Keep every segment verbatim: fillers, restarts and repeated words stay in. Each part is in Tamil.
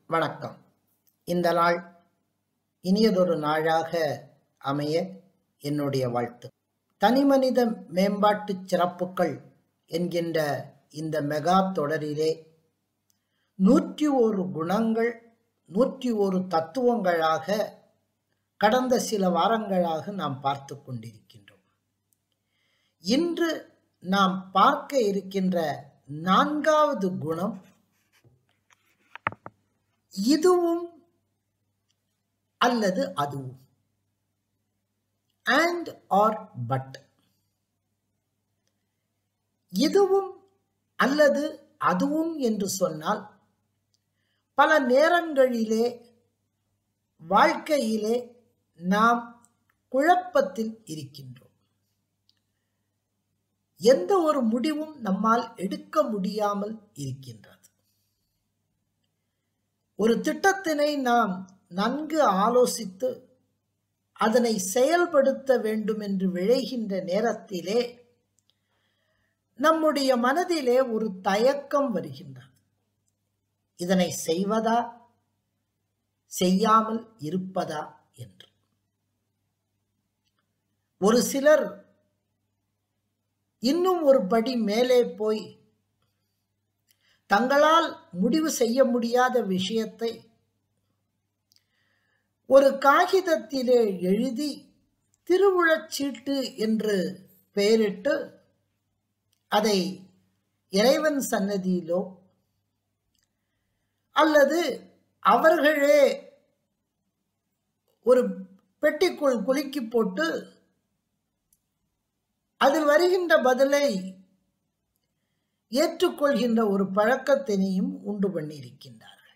வணக்கம். இந்த நாள் இனியதொரு நாளாக அமைய என்னுடைய வாழ்த்து. தனிமனித மேம்பாட்டு சிறப்புகள் என்கின்ற இந்த மெகா தொடரிலே நூற்றி ஒரு குணங்கள் நூற்றி ஒரு தத்துவங்களாக கடந்த சில வாரங்களாக நாம் பார்த்து கொண்டிருக்கின்றோம். இன்று நாம் பார்க்க இருக்கின்ற நான்காவது குணம் இதுவும் அல்லது அதுவும், அண்ட் ஆர் பட். இதுவும் அல்லது அதுவும் என்று சொன்னால் பல நேரங்களிலே வாழ்க்கையிலே நாம் குழப்பத்தில் இருக்கின்றோம். எந்த ஒரு முடிவும் நம்மால் எடுக்க முடியாமல் இருக்கின்றது. ஒரு திட்டத்தினை நாம் நன்கு ஆலோசித்து அதனை செயல்படுத்த வேண்டும் என்று விழைகின்ற நேரத்திலே நம்முடைய மனதிலே ஒரு தயக்கம் வருகின்றது. இதனை செய்வதா செய்யாமல் இருப்பதா என்று. ஒரு சிலர் இன்னும் ஒரு படி மேலே போய் தங்களால் முடிவு செய்ய முடியாத விஷயத்தை ஒரு காகிதத்திலே எழுதி திருவுழச்சீட்டு என்று பெயரிட்டு அதை இறைவன் சன்னதியிலோ அல்லது அவர்களே ஒரு பெட்டிக்குள் குலுக்கி போட்டு அதில் வருகின்ற பதிலை ஏற்றுக்கொள்கின்ற ஒரு பழக்கத்தினையும் உண்டு பண்ணியிருக்கின்றார்கள்.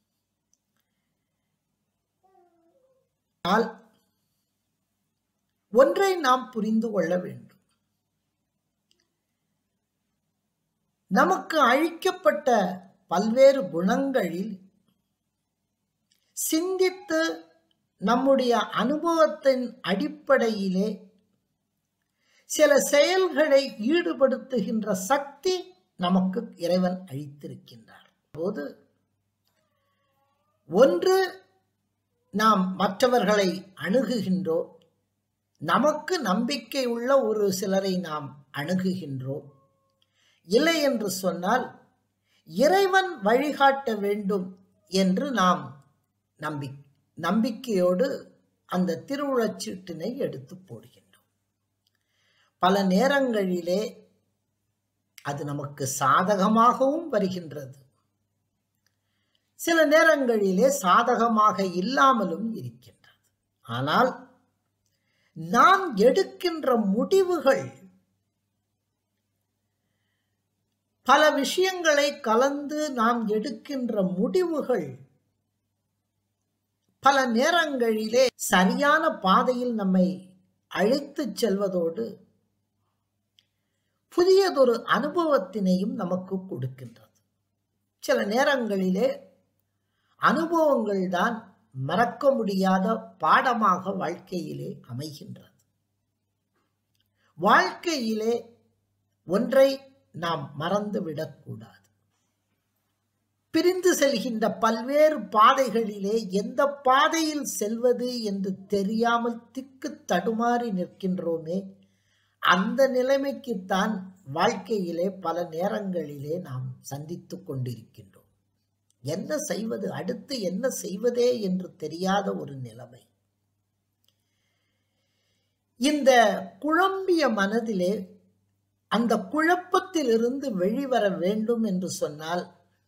ஆனால் ஒன்றை நாம் புரிந்து கொள்ள வேண்டும். நமக்கு அளிக்கப்பட்ட பல்வேறு குணங்களில் சிந்தித்து நம்முடைய அனுபவத்தின் அடிப்படையிலே சில செயல்களை ஈடுபடுத்துகின்ற சக்தி நமக்கு இறைவன் அளித்திருக்கின்றார். போது ஒன்று நாம் மற்றவர்களை அணுகுகின்றோம், நமக்கு நம்பிக்கை உள்ள ஒரு சிலரை நாம் அணுகுகின்றோம். இல்லை என்று சொன்னால் இறைவன் வழிகாட்ட வேண்டும் என்று நாம் நம்பி நம்பிக்கையோடு அந்த திருவுழச்சீட்டினை எடுத்து போடுகின்றோம். பல நேரங்களிலே அது நமக்கு சாதகமாகவும் வருகின்றது, சில நேரங்களிலே சாதகமாக இல்லாமலும் இருக்கின்றது. ஆனால் நாம் எடுக்கின்ற முடிவுகள் பல விஷயங்களை கலந்து நாம் எடுக்கின்ற முடிவுகள் பல நேரங்களிலே சரியான பாதையில் நம்மை அழைத்து செல்வதோடு புதியதொரு அனுபவத்தினையும் நமக்கு கொடுக்கின்றது. சில நேரங்களிலே அனுபவங்கள் தான் மறக்க முடியாத பாடமாக வாழ்க்கையிலே அமைகின்றது. வாழ்க்கையிலே ஒன்றை நாம் மறந்துவிடக்கூடாது. பிரிந்து செல்கின்ற பல்வேறு பாதைகளிலே எந்த பாதையில் செல்வது என்று தெரியாமல் திக்கு தடுமாறி நிற்கின்றோமே, அந்த நிலைமைக்குத்தான் வாழ்க்கையிலே பல நேரங்களிலே நாம் சந்தித்து கொண்டிருக்கின்றோம். என்ன செய்வது, அடுத்து என்ன செய்வதே என்று தெரியாத ஒரு நிலைமை. இந்த குழம்பிய மனதிலே அந்த குழப்பத்தில் இருந்து வெளிவர வேண்டும் என்று சொன்னால்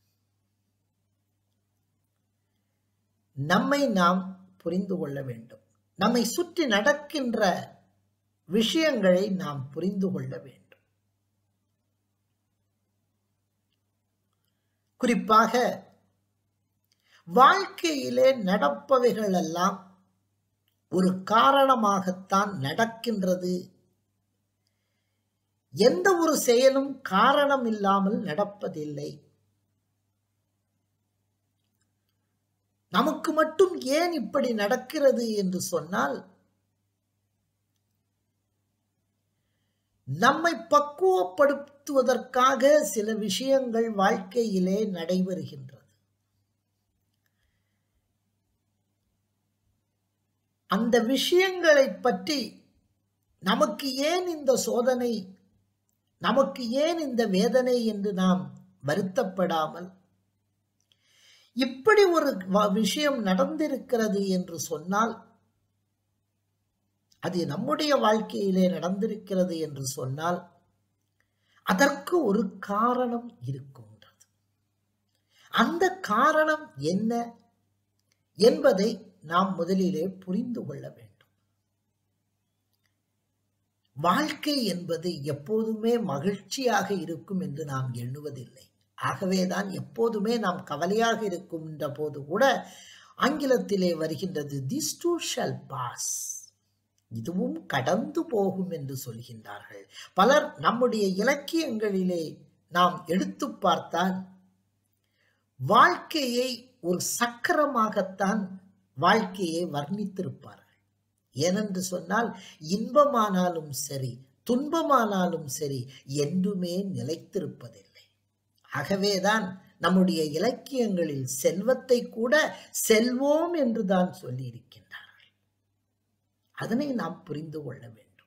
நம்மை நாம் புரிந்து கொள்ள வேண்டும். நம்மை சுற்றி நடக்கின்ற விஷயங்களை நாம் புரிந்து கொள்ள வேண்டும். குறிப்பாக வாழ்க்கையிலே நடப்பவைகள் எல்லாம் ஒரு காரணமாகத்தான் நடக்கின்றது. எந்த ஒரு செயலும் காரணம் இல்லாமல் நடப்பதில்லை. நமக்கு மட்டும் ஏன் இப்படி நடக்கிறது என்று சொன்னால் நம்மை பக்குவப்படுத்துவதற்காக சில விஷயங்கள் வாழ்க்கையிலே நடைபெறுகின்றது. அந்த விஷயங்களை பற்றி நமக்கு ஏன் இந்த சோதனை, நமக்கு ஏன் இந்த வேதனை என்று நாம் வருத்தப்படாமல், இப்படி ஒரு விஷயம் நடந்திருக்கிறது என்று சொன்னால், அது நம்முடைய வாழ்க்கையிலே நடந்திருக்கிறது என்று சொன்னால் அதற்கு ஒரு காரணம் இருக்கின்றது. அந்த காரணம் என்ன என்பதை நாம் முதலிலே புரிந்து கொள்ள வேண்டும். வாழ்க்கை என்பது எப்போதுமே மகிழ்ச்சியாக இருக்கும் என்று நாம் எண்ணுவதில்லை. ஆகவேதான் எப்போதுமே நாம் கவலையாக இருக்கின்ற போது கூட ஆங்கிலத்திலே வருகின்றது this too shall pass, இதுவும் கடந்து போகும் என்று சொல்கின்றார்கள். பலர் நம்முடைய இலக்கியங்களிலே நாம் எடுத்து பார்த்தால் வாழ்க்கையை ஒரு சக்கரமாகத்தான் வாழ்க்கையை வர்ணித்திருப்பார்கள். ஏனென்று சொன்னால் இன்பமானாலும் சரி துன்பமானாலும் சரி என்றுமே நிலைத்திருப்பதில்லை. ஆகவேதான் நம்முடைய இலக்கியங்களில் செல்வத்தை கூட செல்வோம் என்றுதான் சொல்லி இருக்கின்றார்கள். அதனை நாம் புரிந்து கொள்ள வேண்டும்.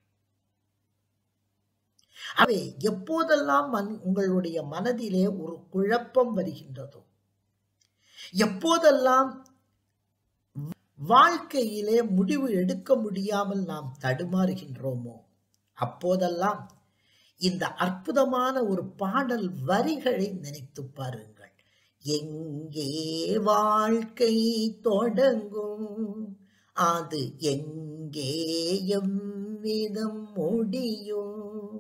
அவை எப்போதெல்லாம் உங்களுடைய மனதிலே ஒரு குழப்பம் வருகின்றதோ, எப்போதெல்லாம் வாழ்க்கையிலே முடிவு எடுக்க முடியாமல் நாம் தடுமாறுகின்றோமோ, அப்போதெல்லாம் இந்த அற்புதமான ஒரு பாடல் வரிகளை நினைத்து பாருங்கள். எங்கே வாழ்க்கை தொடங்கும், அது எங்கே எவ்விதம் முடியும்,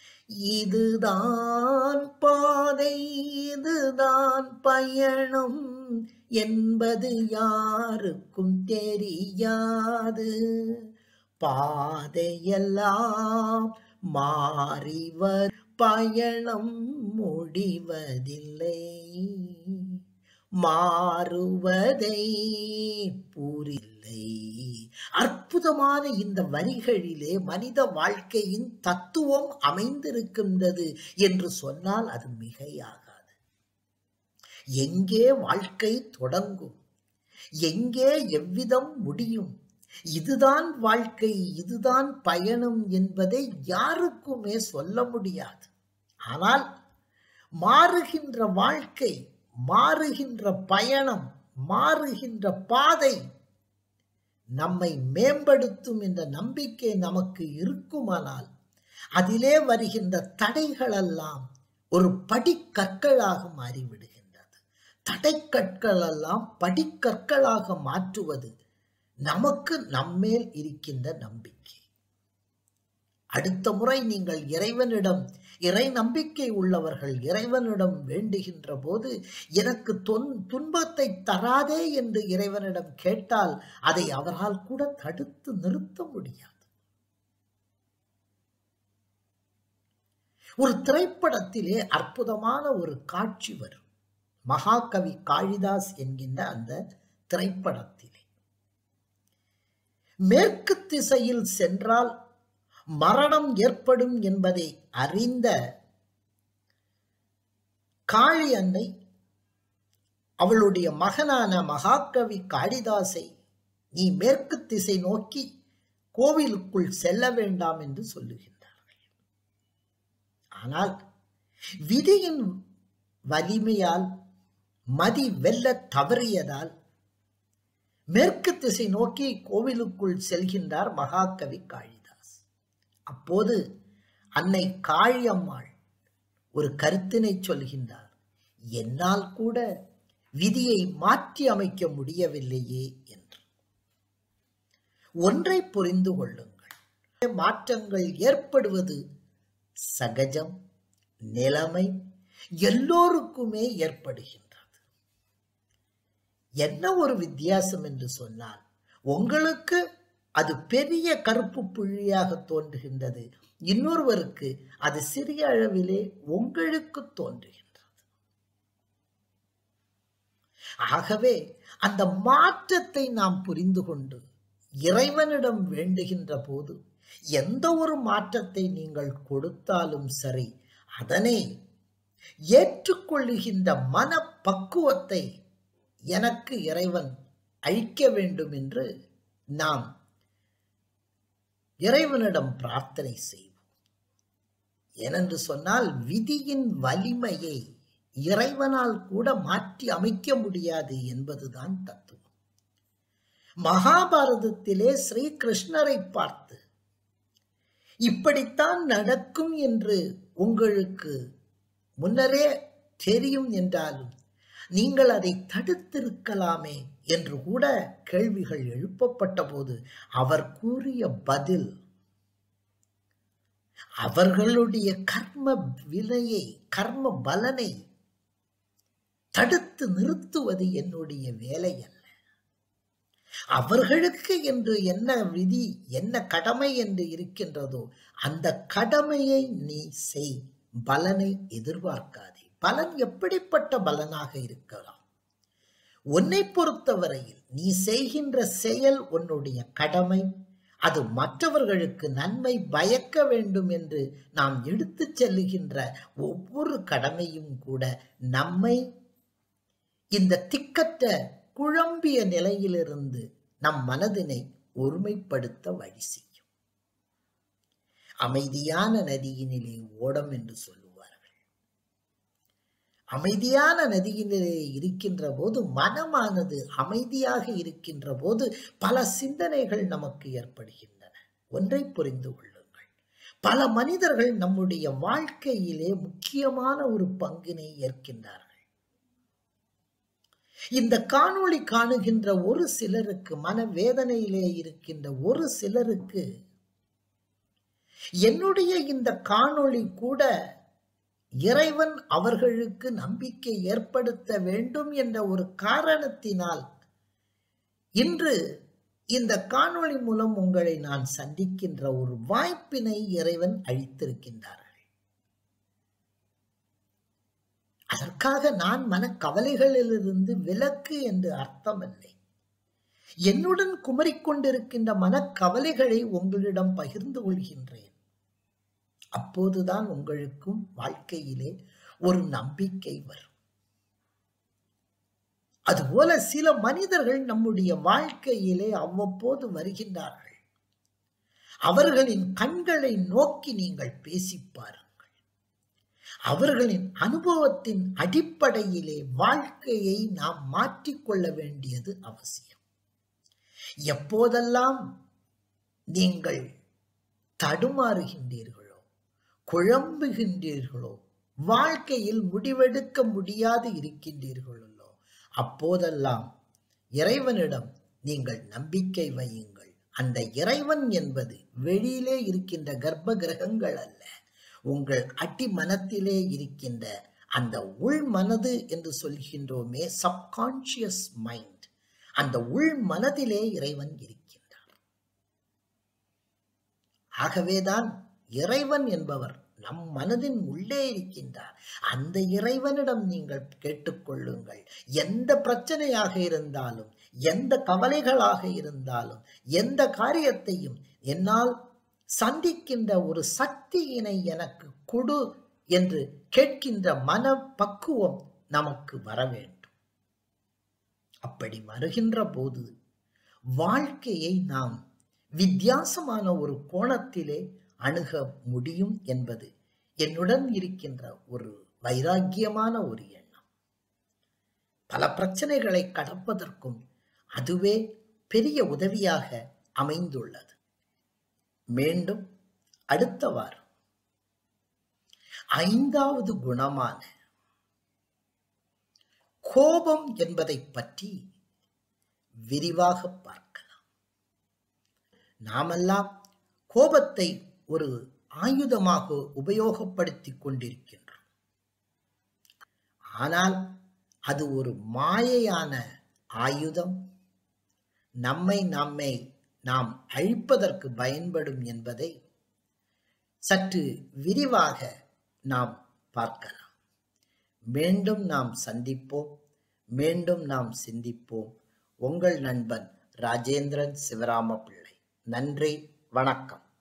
இதுதான் பாதை இதுதான் பயணம் என்பது யாருக்கும் தெரியாது, பாதையெல்லாம் மாறிவர் பயணம் முடிவதில்லை, மாறுவதை புரிலை. அற்புதமான இந்த வரிகளிலே மனித வாழ்க்கையின் தத்துவம் அமைந்திருக்கின்றது என்று சொன்னால் அது மிகையாகாது. எங்கே வாழ்க்கை தொடங்கும், எங்கே எவ்விதம் முடியும், இதுதான் வாழ்க்கை இதுதான் பயணம் என்பதை யாருக்குமே சொல்ல முடியாது. ஆனால் மாறுகின்ற வாழ்க்கை, மாறுகின்ற பயணம், மாறுகின்ற பாதை நம்மை மேம்படுத்தும் என்ற நம்பிக்கை நமக்கு இருக்குமானால் அதிலே வருகின்ற தடைகளெல்லாம் ஒரு படிக்கற்களாக மாறிவிடுகின்றது. தடைக்கற்கள் எல்லாம் படிக்கற்களாக மாற்றுவது நமக்கு நம்மேல் இருக்கின்ற நம்பிக்கை. அடுத்த முறை நீங்கள் இறைவனிடம், இறை நம்பிக்கை உள்ளவர்கள் இறைவனிடம் வேண்டுகின்ற போது எனக்கு துன்பத்தை தராதே என்று இறைவனிடம் கேட்டால் அதை அவரால் கூட தடுத்து நிறுத்த முடியாது. ஒரு திரைப்படத்திலே அற்புதமான ஒரு காட்சி வரும். மகாகவி காளிதாஸ் என்கின்ற அந்த திரைப்படத்திலே மேற்கு திசையில் சென்றால் மரணம் ஏற்படும் என்பதை அறிந்த காளி அன்னை அவளுடைய மகனான மகாகவி காளிதாசை நீ மேற்கு திசை நோக்கி கோவிலுக்குள் செல்ல வேண்டாம் என்று சொல்லுகின்றார்கள். ஆனால் விதியின் வலிமையால் மதி வெல்ல தவறியதால் மேற்கு திசை நோக்கி கோவிலுக்குள் செல்கின்றார் மகாகவி காளிதாஸ். அப்போது அன்னை காளியம்மாள் ஒரு கருத்தினை சொல்கின்றார். என்னால் கூட விதியை மாற்றி அமைக்க முடியவில்லையே என்று. ஒன்றை புரிந்து கொள்ளுங்கள், மாற்றங்கள் ஏற்படுவது சகஜம், நிலைமை, எல்லோருக்குமே ஏற்படுகின்றது. என்ன ஒரு வித்தியாசம் என்று சொன்னால், உங்களுக்கு அது பெரிய கருப்பு புள்ளியாக தோன்றுகின்றது, இன்னொருவருக்கு அது சிறிய அளவிலே உங்களுக்கு தோன்றுகின்றது. ஆகவே அந்த மாற்றத்தை நாம் புரிந்து கொண்டு இறைவனிடம் வேண்டுகின்ற போது எந்த ஒரு மாற்றத்தை நீங்கள் கொடுத்தாலும் சரி, அதனை ஏற்றுக்கொள்ளுகின்ற மன பக்குவத்தை எனக்கு இறைவன் அளிக்க வேண்டும் என்று நாம் இறைவனிடம் பிரார்த்தனை செய்வோம். ஏனென்று சொன்னால் விதியின் வலிமையை இறைவனால் கூட மாற்றி அமைக்க முடியாது என்பதுதான் தத்துவம். மகாபாரதத்திலே ஸ்ரீ கிருஷ்ணரை பார்த்து இப்படித்தான் நடக்கும் என்று உங்களுக்கு முன்னரே தெரியும் என்றாலும் நீங்கள் அதை தடுத்திருக்கலாமே என்று கூட கேள்விகள் எழுப்பப்பட்ட போது அவர் கூறிய பதில், அவர்களுடைய கர்ம வினையை கர்ம பலனை தடுத்து நிறுத்துவது என்னுடைய வேலை அல்ல. அவர்களுக்கு என்று என்ன விதி என்ன கடமை என்று இருக்கின்றதோ அந்த கடமையை நீ செய், பலனை எதிர்பார்க்காதே. பலன் எப்படிப்பட்ட பலனாக இருக்கலாம்? உன்னை பொறுத்தவரையில் நீ செய்கின்ற செயல் உன்னுடைய கடமை, அது மற்றவர்களுக்கு நன்மை பயக்க வேண்டும் என்று நாம் எடுத்து செல்லுகின்ற ஒவ்வொரு கடமையும் கூட நம்மை இந்த திக்கற்ற குழம்பிய நிலையிலிருந்து நம் மனதினை ஒருமைப்படுத்த வழி செய்யும். அமைதியான நதியினிலே ஓடம் என்று சொல்லுவார்கள். அமைதியான நதியினிலே இருக்கின்ற போது, மனமானது அமைதியாக இருக்கின்ற போது பல சிந்தனைகள் நமக்கு ஏற்படுகின்றன. ஒன்றை புரிந்து கொள்ளுங்கள், பல மனிதர்கள் நம்முடைய வாழ்க்கையிலே முக்கியமான ஒரு பங்கினை ஏற்கின்றார்கள். இந்த காணொளி காணுகின்ற ஒரு சிலருக்கு, மனவேதனையிலே இருக்கின்ற ஒரு சிலருக்கு என்னுடைய இந்த காணொளி கூட இறைவன் அவர்களுக்கு நம்பிக்கை ஏற்படுத்த வேண்டும் என்ற ஒரு காரணத்தினால் இன்று இந்த காணொளி மூலம் உங்களை நான் சந்திக்கின்ற ஒரு வாய்ப்பினை இறைவன் அளித்திருக்கின்றார்கள். அதற்காக நான் மனக்கவலைகளிலிருந்து விலக்கு என்று அர்த்தமில்லை. என்னுடன் குமரிக்கொண்டிருக்கின்ற மனக்கவலைகளை உங்களிடம் பகிர்ந்து கொள்கின்றேன். அப்போதுதான் உங்களுக்கும் வாழ்க்கையிலே ஒரு நம்பிக்கை வரும். அதுபோல சில மனிதர்கள் நம்முடைய வாழ்க்கையிலே அவ்வப்போது வருகின்றார்கள். அவர்களின் கண்களை நோக்கி நீங்கள் பேசி பாருங்கள். அவர்களின் அனுபவத்தின் அடிப்படையிலே வாழ்க்கையை நாம் மாற்றிக்கொள்ள வேண்டியது அவசியம். எப்போதெல்லாம் நீங்கள் தடுமாறுகின்றீர்களோ, குழம்புகின்றீர்களோ, வாழ்க்கையில் முடிவெடுக்க முடியாது இருக்கின்றீர்களோ, அப்போதெல்லாம் இறைவனிடம் நீங்கள் நம்பிக்கை வையுங்கள். அந்த இறைவன் என்பது வெளியிலே இருக்கின்ற கர்ப்ப கிரகங்கள் அல்ல, உங்கள் அடி மனத்திலே இருக்கின்ற அந்த உள் மனது என்று சொல்கின்றோமே, சப்கான்சியஸ் மைண்ட், அந்த உள் மனதிலே இறைவன் இருக்கின்றார். ஆகவேதான் இறைவன் என்பவர் நம் மனதின் உள்ளே இருக்கின்றார். அந்த இறைவனிடம் நீங்கள் கேட்டுக்கொள்ளுங்கள். எந்த பிரச்சனையாக இருந்தாலும், எந்த கவலைகளாக இருந்தாலும், எந்த காரியத்தையும் என்னால் சந்திக்கின்ற ஒரு சக்தியினை எனக்கு கொடு என்று கேட்கின்ற மன பக்குவம் நமக்கு வர வேண்டும். அப்படி வருகின்ற போது வாழ்க்கையை நாம் வித்தியாசமான ஒரு கோணத்திலே அணுக முடியும் என்பது என்னுடன் இருக்கின்ற ஒரு வைராக்கியமான ஒரு எண்ணம். பல பிரச்சனைகளை கடப்பதற்கும் அதுவே பெரிய உதவியாக அமைந்துள்ளது. மீண்டும் அடுத்த வாரம் ஐந்தாவது குணமான கோபம் என்பதை பற்றி விரிவாக பார்க்கலாம். நாமெல்லாம் கோபத்தை ஒரு ஆயுதமாக உபயோகப்படுத்திக் கொண்டிருக்கின்றோம். ஆனால் அது ஒரு மாயையான ஆயுதம், நம்மை நம்மை நாம் அழிப்பதற்கு பயன்படும் என்பதை சற்று விரிவாக நாம் பார்க்கலாம். மீண்டும் நாம் சந்திப்போம், மீண்டும் நாம் சிந்திப்போம். உங்கள் நண்பன் ராஜேந்திரன் சிவராம பிள்ளை. நன்றி, வணக்கம்.